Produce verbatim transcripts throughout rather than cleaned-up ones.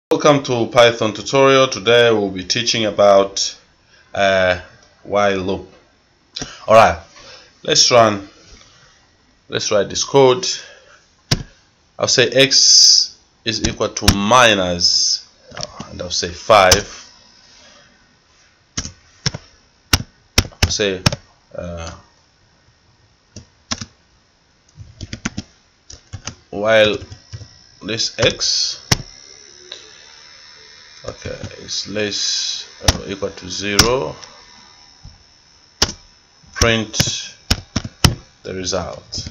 Welcome to Python tutorial. Today we'll be teaching about uh, while loop. Alright, let's run let's write this code. I'll say x is equal to minus, and I'll say five. I'll say uh, while this x okay is less or equal to zero, print the result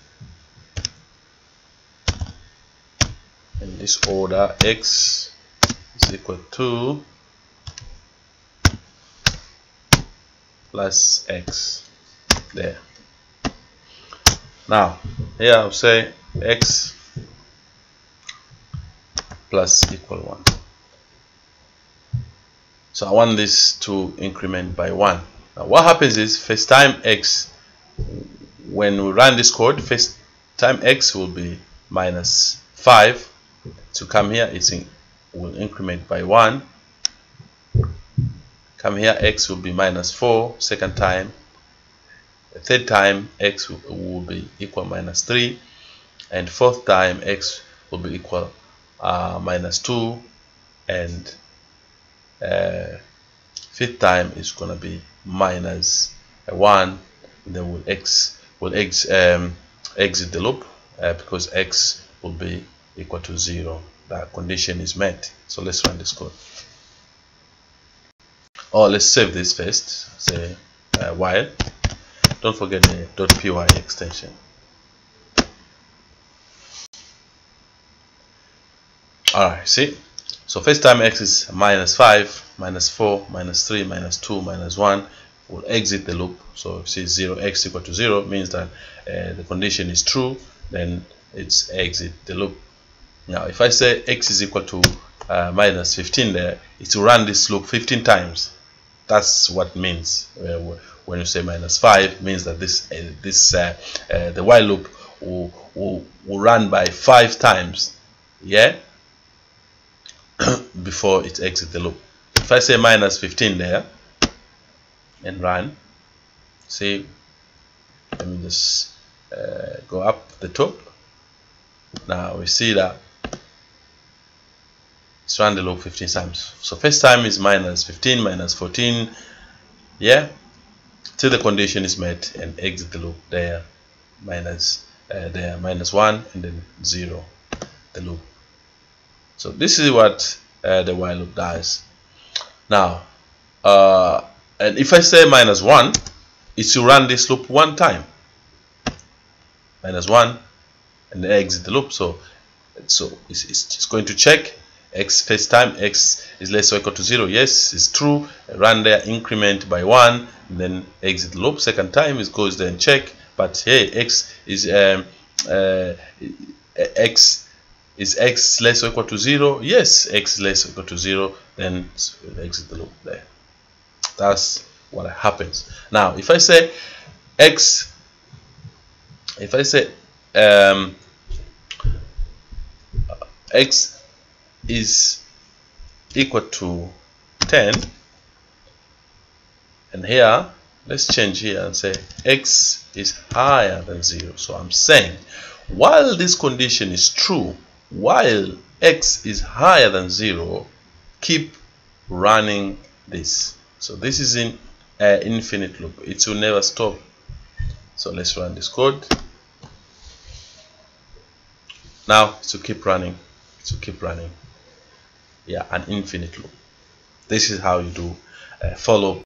in this order. X is equal to plus x. There. Now here I'll say x plus equal one. So I want this to increment by one. Now what happens is, first time x, when we run this code, first time x will be minus five. To come here, it will increment by one. Come here, x will be minus four. Second time. The third time, x will be equal minus three. And fourth time, x will be equal uh, minus two. And Uh, fifth time is gonna be minus one. And then we'll x will x um, exit the loop uh, because x will be equal to zero. That condition is met. So let's run this code. Oh, let's save this first. Say uh, while. Don't forget the .py extension. All right, see. So first time x is minus five, minus four, minus three, minus two, minus one. We'll exit the loop. So if you see zero, x equal to zero, means that uh, the condition is true, then it's exit the loop. Now if I say x is equal to uh, minus fifteen, there, it's to run this loop fifteen times. That's what it means uh, when you say minus five, means that this uh, this uh, uh, the while loop will, will, will run by five times. Yeah. Before it exits the loop. If I say minus fifteen there and run, see, let me just uh, go up the top. Now we see that it's run the loop fifteen times. So first time is minus fifteen, minus fourteen, yeah, till the condition is met, and exit the loop there, minus uh, there, minus one, and then zero, the loop. So this is what uh, the while loop does. Now, uh, and if I say minus one, it's to run this loop one time. Minus one, and then exit the loop. So, so it's, it's just going to check x first time. X is less or equal to zero. Yes, it's true. Run there, increment by one, and then exit the loop. Second time, it goes there and check. But hey, x is um, uh, x. Is x less or equal to zero? Yes, x is less or equal to zero, then exit the loop there. That's what happens. Now, if I say x, if I say um, x is equal to ten, and here, let's change here and say x is higher than zero. So I'm saying, while this condition is true, while x is higher than zero, keep running this. So this is in uh, infinite loop. It will never stop. So let's run this code. Now to keep running, to keep running. Yeah, an infinite loop. This is how you do uh, follow